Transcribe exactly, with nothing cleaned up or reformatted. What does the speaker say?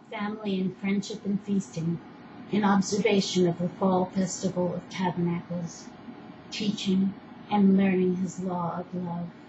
family and friendship and feasting, in observation of the fall festival of tabernacles, teaching and learning his law of love.